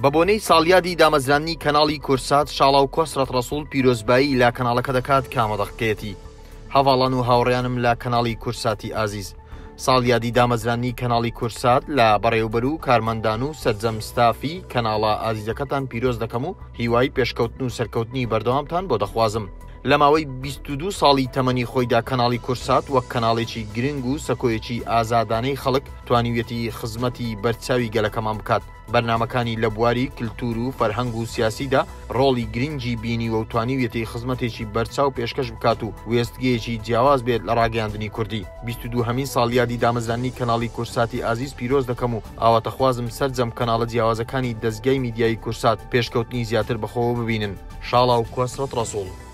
بە بۆنەی ساڵیادی دامەزرانی کەناڵی کورسات شاڵا و کۆسرەت ڕەسوڵ پیرۆزبایی لە کەناڵەکە دەکات کامەدەقکێتی هەواڵان و هاوڕێیانم لە کەناڵی کورساتی ئازیز. ساڵیادی دامەزرانی کەناڵی کورسات لە بەڕێوەبەر و کارمەندان و سەرجەم ستافی کەناڵە ئازیزەکەتان پیرۆز دەکەم و هیوای پێشکەوتن و سەرکەوتنی بەردەوامتان بۆ دەخوازم. لە ماوەی 22 ساڵی تەمەنی خۆیدا کەناڵی کورسات وەک کەناڵێکی گرنگ و سەکۆیەکی ئازادانەی خەڵک توانیوێتی خزمەتی بەرچاوی گەلەکەمان بکات. بەرنامەکانی لە بواری کللتور و فەرهەنگ و سیاسیدا ڕۆڵی گرنگی بینیوە و توانیوێتی خزمەتێکی بەرچاو پێشکەش بکات و وێستگەیەکی جیاواز بێت لە ڕاگەیاندنی کوردی. 22 هەمین ساڵیادی دامەزرانی کەناڵی کورساتی ئازیز پیرۆز دەکەم و ئاواتەخوازم سەرجەم کەناڵە جیاوازەکانی دەستگای میدیای کورسات پێشکەوتنی زیاتر بەخۆوە ببینن. شاڵا و کۆسرەت ڕەسوڵ.